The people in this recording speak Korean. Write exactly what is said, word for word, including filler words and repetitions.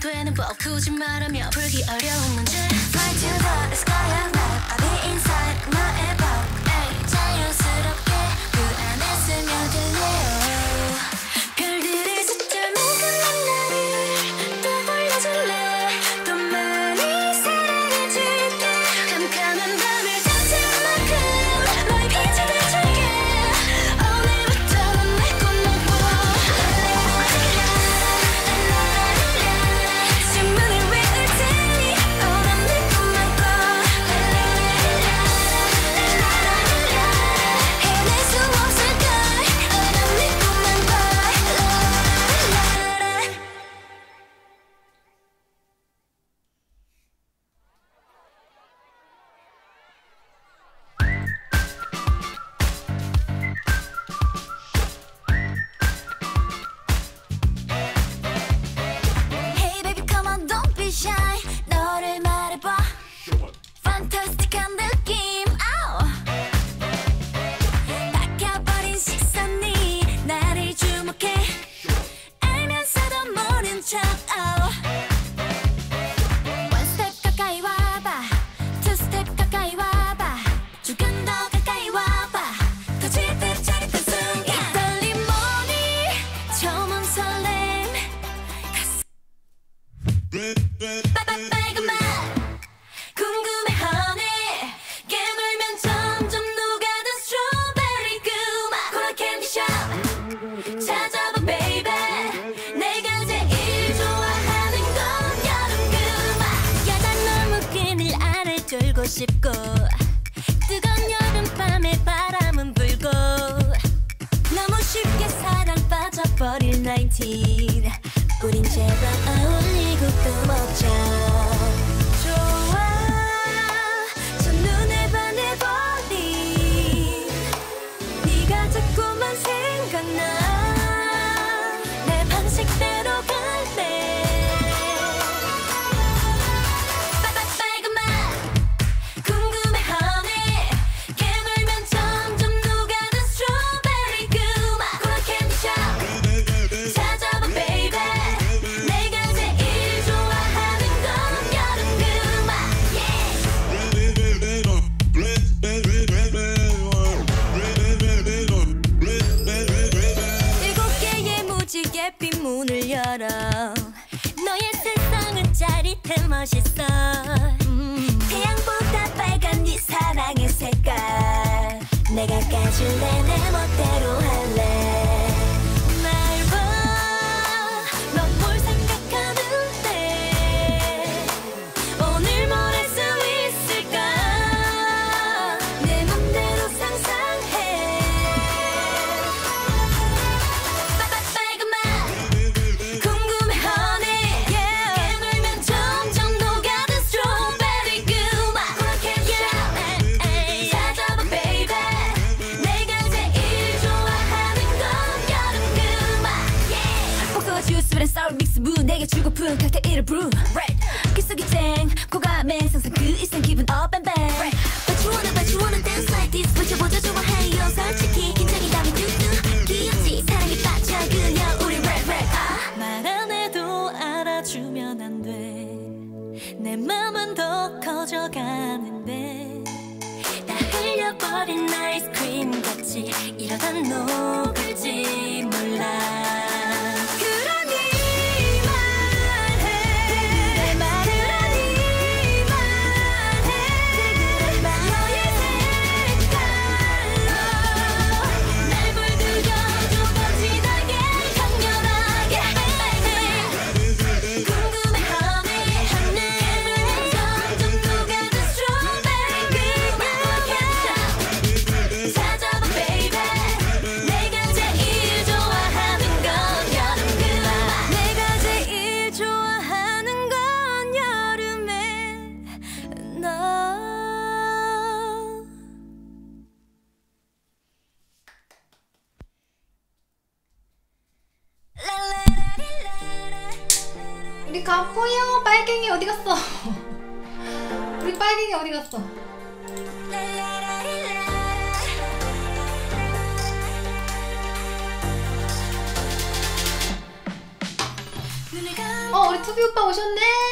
되는 법 굳이 말하며 풀기 어려운 문제 Fly to the sky of love I'll be inside 나의 법 에이, 자연스럽게 그 안에 스며들래요 별들의 숫자만큼 난 나를 떠올려줄래 더 많이 사랑해줄게 깜깜한 밤을 닥칠 만큼 너의 빛이 돼줄게 오늘부터 넌 내 꿈만 꿔 신문을 외울 테니 오늘 내 꿈만 꿔 해낼 수 없을걸 오늘 내 꿈만 꿔 Hey baby come on don't be shy 너를 말해봐 판타스틱한 느낌 아우 박혀버린 시선이 나를 주목해 알면서도 모른 척 아우 One step 가까이 와봐 Two step 가까이 와봐 조금 더 가까이 와봐 터질 듯 짜릿한 순간 이 떨림 뭐니 처음 설렘 빨간맛 궁금해 honey 깨물면 점점 녹아든 스트로베리 그맛 코라 캔디샵 찾아봐 baby 내가 제일 좋아하는 건 여름 그맛 야단 너무 끈을 안을 뚫고 싶고 뜨거운 여름밤에 바람은 불고 너무 쉽게 사랑 빠져버릴 나인틴 우린 제발 어울리고 또 먹자 좋아 첫눈에 반해버린 네가 자꾸만 생각나 내 방식대로 갈래 빨간맛 궁금해 honey 깨물면 점점 녹아든 스트로베리 그맛 코라 캔디샵 찾아봐 baby 내가 제일 좋아하는 건 여름 그맛 일곱 개의 무지갯빛 문을 열어 너의 세상은 짜릿해 멋있어 음. 태양보다 빨간 네 사랑의 색깔 내가 까줄래 내 멋대로 할래 날 봐 넌 뭘 생각하는데 오늘 뭘 할 수 있을까 내 맘대로 상상해 빨간맛 궁금해 honey 깨물면 점점 녹아든 스트로베리 그맛 코라 캔디샵 찾아봐 baby 내가 제일 좋아하는 건 여름 그맛 복숭아 주스 with sour mix 무 내게 주고픈 칵테일을 brew 귓속이 쨍 고감에 상상 그 이상 기분 up and back But you wanna but you wanna dance like this 보자보자 좋아해요 솔직히 긴장이라면 뚜뚜 귀엽지 사랑에 빠져 그냥 우리 rap rap 아. 말 안 해도 알아주면 안 돼 내 맘은 더 커져가는데 다 흘려버린 아이스크림 같이 이러다 녹을지 몰라 그러니 말해 그러니 말해 너의 색깔로 날 물들여줘 더 진하게 강렬하게 궁금해 honey honey 점점 녹아든 스트로베리 그맛 찾아봐 baby 내가 제일 좋아하는 건 여름 그맛 내가 제일 좋아하는 건 여름에 너 우리 가포요 빨갱이 어디 갔어? 우리 빨갱이 어디 갔어? 눈을 감 어 우리 투비 오빠 오셨네.